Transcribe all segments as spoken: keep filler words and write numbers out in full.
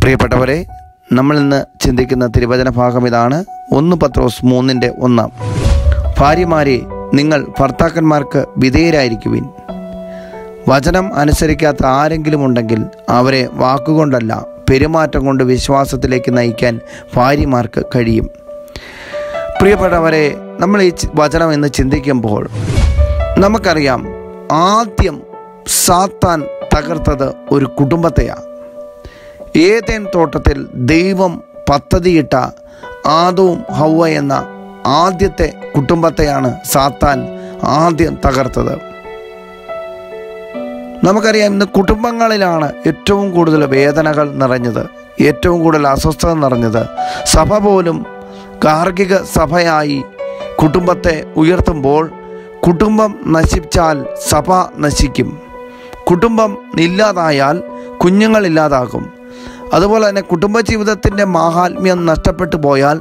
പ്രിയപ്പെട്ടവരെ, നമ്മൾ ഇന്ന് ചിന്തിക്കുന്ന തിരുവചന ഭാഗം ഇതാണ്. ഒന്ന് പത്രോസ് മൂന്നിൻ്റെ ഒന്ന്. ഭാര്യമാരെ, നിങ്ങൾ ഭർത്താക്കന്മാർക്ക് വിധേയരായിരിക്കുവിൻ. വചനം അനുസരിക്കാത്ത ആരെങ്കിലും ഉണ്ടെങ്കിൽ അവരെ വാക്കുകൊണ്ടല്ല, പെരുമാറ്റം കൊണ്ട് വിശ്വാസത്തിലേക്ക് നയിക്കാൻ ഭാര്യമാർക്ക് കഴിയും. പ്രിയപ്പെട്ടവരെ, നമ്മൾ ഈ വചനം എന്ന് ചിന്തിക്കുമ്പോൾ നമുക്കറിയാം, ആദ്യം സാത്താൻ തകർത്തത് ഒരു കുടുംബത്തെയാണ്. ഏദെൻ തോട്ടത്തിൽ ദൈവം പദ്ധതിയിട്ട ആദവും ഹവ്വ എന്ന ആദ്യത്തെ കുടുംബത്തെയാണ് സാത്താൻ ആദ്യം തകർത്തത്. നമുക്കറിയാം, ഇന്ന് കുടുംബങ്ങളിലാണ് ഏറ്റവും കൂടുതൽ വേദനകൾ നിറഞ്ഞത്, ഏറ്റവും കൂടുതൽ അസ്വസ്ഥത നിറഞ്ഞത്. സഭ പോലും ഗാർഹിക സഭയായി കുടുംബത്തെ ഉയർത്തുമ്പോൾ കുടുംബം നശിച്ചാൽ സഭ നശിക്കും. കുടുംബം ഇല്ലാതായാൽ കുഞ്ഞുങ്ങളില്ലാതാകും. അതുപോലെ തന്നെ കുടുംബജീവിതത്തിൻ്റെ മാഹാത്മ്യം നഷ്ടപ്പെട്ടു പോയാൽ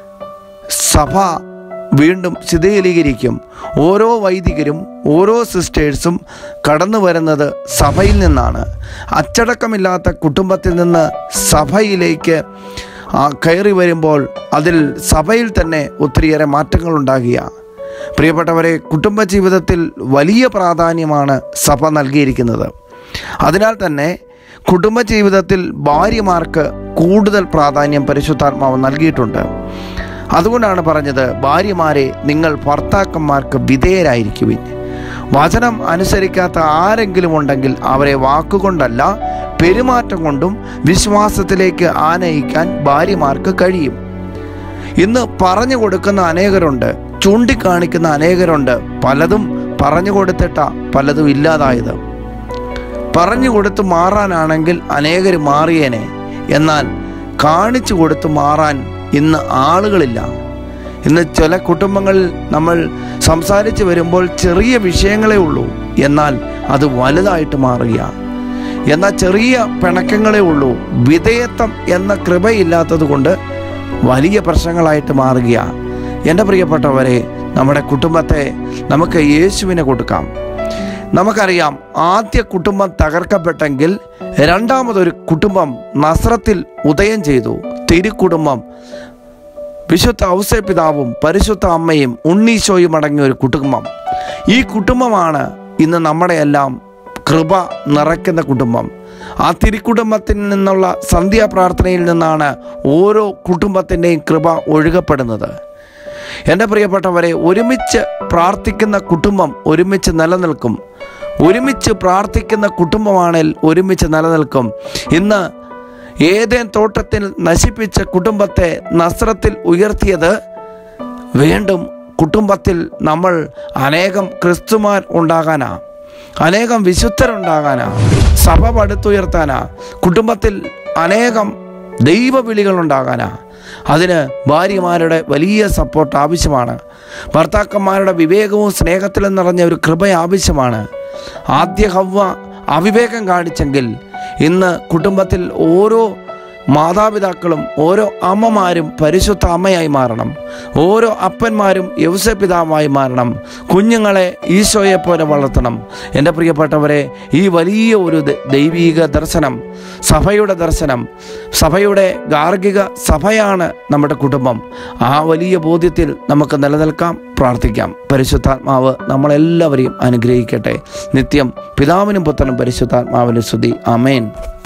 സഭ വീണ്ടും ശിഥിലീകരിക്കും. ഓരോ വൈദികരും ഓരോ സിസ്റ്റേഴ്സും കടന്നു വരുന്നത് സഭയിൽ നിന്നാണ്. അച്ചടക്കമില്ലാത്ത കുടുംബത്തിൽ നിന്ന് സഭയിലേക്ക് കയറി വരുമ്പോൾ അതിൽ സഭയിൽ തന്നെ ഒത്തിരിയേറെ മാറ്റങ്ങൾ ഉണ്ടാകുക. പ്രിയപ്പെട്ടവരെ, കുടുംബജീവിതത്തിൽ വലിയ പ്രാധാന്യമാണ് സഭ നൽകിയിരിക്കുന്നത്. അതിനാൽ തന്നെ കുടുംബജീവിതത്തിൽ ഭാര്യമാർക്ക് കൂടുതൽ പ്രാധാന്യം പരിശുദ്ധാത്മാവ് നൽകിയിട്ടുണ്ട്. അതുകൊണ്ടാണ് പറഞ്ഞത്, ഭാര്യമാരെ, നിങ്ങൾ ഭർത്താക്കന്മാർക്ക് വിധേയരായിരിക്കുവിൻ. വചനം അനുസരിക്കാത്ത ആരെങ്കിലും ഉണ്ടെങ്കിൽ അവരെ വാക്കുകൊണ്ടല്ല, പെരുമാറ്റം കൊണ്ടും വിശ്വാസത്തിലേക്ക് ആനയിക്കാൻ ഭാര്യമാർക്ക് കഴിയും. ഇന്ന് പറഞ്ഞു കൊടുക്കുന്ന അനേകരുണ്ട്, ചൂണ്ടിക്കാണിക്കുന്ന അനേകരുണ്ട്. പലതും പറഞ്ഞു കൊടുത്തിട്ട പലതും ഇല്ലാതായത്. പറഞ്ഞു കൊടുത്ത് മാറാനാണെങ്കിൽ അനേകർ മാറിയേനെ. എന്നാൽ കാണിച്ചു കൊടുത്ത് മാറാൻ ഇന്ന് ആളുകളില്ല. ഇന്ന് ചില കുടുംബങ്ങളിൽ നമ്മൾ സംസാരിച്ച് വരുമ്പോൾ ചെറിയ വിഷയങ്ങളേ ഉള്ളൂ, എന്നാൽ അത് വലുതായിട്ട് മാറുക. എന്നാൽ ചെറിയ പിണക്കങ്ങളേ ഉള്ളൂ. വിധേയത്വം എന്ന കൃപയില്ലാത്തത് കൊണ്ട് വലിയ പ്രശ്നങ്ങളായിട്ട് മാറുക. എൻ്റെ പ്രിയപ്പെട്ടവരെ, നമ്മുടെ കുടുംബത്തെ നമുക്ക് യേശുവിനെ കൊടുക്കാം. നമുക്കറിയാം, ആദ്യ കുടുംബം തകർക്കപ്പെട്ടെങ്കിൽ രണ്ടാമതൊരു കുടുംബം നസ്രത്തിൽ ഉദയം ചെയ്തു. തിരുക്കുടുംബം, വിശുദ്ധ ഔസേപ്പിതാവും പരിശുദ്ധ അമ്മയും ഉണ്ണീശോയും അടങ്ങിയ ഒരു കുടുംബം. ഈ കുടുംബമാണ് ഇന്ന് നമ്മുടെ എല്ലാം കൃപ നിറയ്ക്കുന്ന കുടുംബം. ആ തിരുക്കുടുംബത്തിൽ നിന്നുള്ള സന്ധ്യാപ്രാർത്ഥനയിൽ നിന്നാണ് ഓരോ കുടുംബത്തിൻ്റെയും കൃപ ഒഴുകപ്പെടുന്നത്. എൻ്റെ പ്രിയപ്പെട്ടവരെ, ഒരുമിച്ച് പ്രാർത്ഥിക്കുന്ന കുടുംബം ഒരുമിച്ച് നിലനിൽക്കും. ഒരുമിച്ച് പ്രാർത്ഥിക്കുന്ന കുടുംബമാണെങ്കിൽ ഒരുമിച്ച് നിലനിൽക്കും. ഇന്ന് ഏദെൻ തോട്ടത്തിൽ നശിപ്പിച്ച കുടുംബത്തെ നസ്രത്തിൽ ഉയർത്തിയത് വീണ്ടും കുടുംബത്തിൽ നമ്മൾ അനേകം ക്രിസ്തുമാർ ഉണ്ടാകാനാ, അനേകം വിശുദ്ധരുണ്ടാകാനാ, സഭ പടുത്തുയർത്താനാ, കുടുംബത്തിൽ അനേകം ദൈവവിളികളുണ്ടാകാനാ. അതിന് ഭാര്യമാരുടെ വലിയ സപ്പോർട്ട് ആവശ്യമാണ്. ഭർത്താക്കന്മാരുടെ വിവേകവും സ്നേഹത്തിലും നിറഞ്ഞ ഒരു കൃപ ആവശ്യമാണ്. ആദ്യ ഹവ്വ അവിവേകം കാണിച്ചെങ്കിൽ ഇന്ന് കുടുംബത്തിൽ ഓരോ മാതാപിതാക്കളും ഓരോ അമ്മമാരും പരിശുദ്ധ അമ്മയായി മാറണം. ഓരോ അപ്പന്മാരും യൗസേപ്പിതാവായി മാറണം. കുഞ്ഞുങ്ങളെ ഈശോയെ പോലെ വളർത്തണം. എൻ്റെ പ്രിയപ്പെട്ടവരെ, ഈ വലിയ ഒരു ദൈവീക ദർശനം, സഭയുടെ ദർശനം, സഭയുടെ ഗാർഹിക സഭയാണ് നമ്മുടെ കുടുംബം. ആ വലിയ ബോധ്യത്തിൽ നമുക്ക് നിലനിൽക്കാം, പ്രാർത്ഥിക്കാം. പരിശുദ്ധാത്മാവ് നമ്മളെല്ലാവരെയും അനുഗ്രഹിക്കട്ടെ. നിത്യം പിതാവിനും പുത്രനും പരിശുദ്ധാത്മാവിനും സ്തുതി. ആമേൻ.